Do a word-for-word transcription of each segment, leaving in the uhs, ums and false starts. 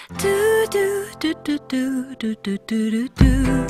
Do do do do do do do do do.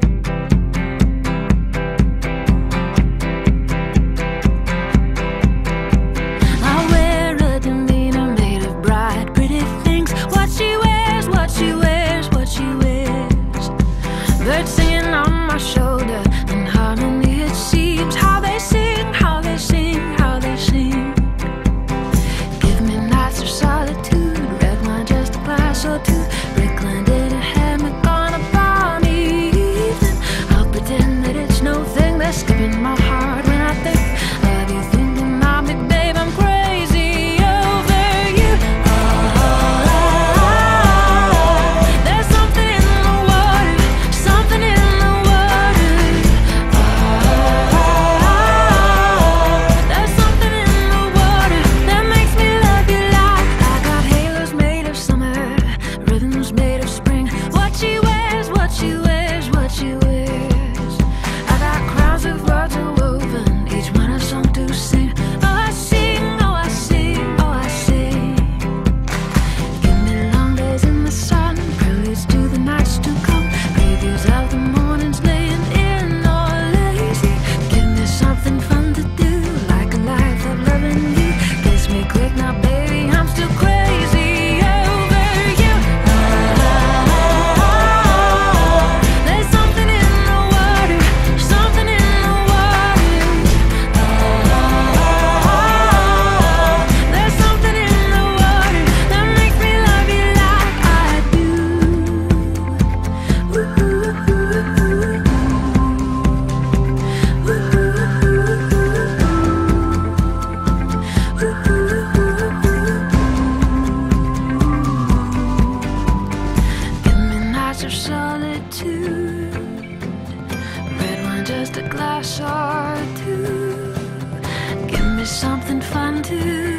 I wear a demeanor made of bright, pretty things. What she wears, what she wears, what she wears. Birds singing on my shoulder, in harmony it seems. How they sing, how they sing, how they sing. Give me nights of solitude, red wine, just a glass or two. Brickland in a hammock on a balmy evening. I'll pretend that it's no thing. They're skipping my heart when I think of you. Thinking of me, babe, I'm crazy over you. Oh, oh, oh. There's something in the water, something in the water. Oh, oh, oh. There's something in the water that makes me love you like I got halos made of summer, rhythms made of spring. What she wears, what she wears, what she wears. I got crowns of words are woven, each one a song to sing. Oh, I sing, oh, I sing, oh, I sing. Give me long days in the sun, preludes to the nights to come, previews of the mornings laying in or lazy. Give me something fun to do, like a life of loving you. Kiss me quick now, baby, I'm still crazy over you. Oh, oh, oh. There's something in the water, something in the water. Oh, oh, oh. There's something in the water that makes me love you like I do. Ooh, ooh, ooh, Give me nights of solitude, red wine, just a glass or two. Give me something fun to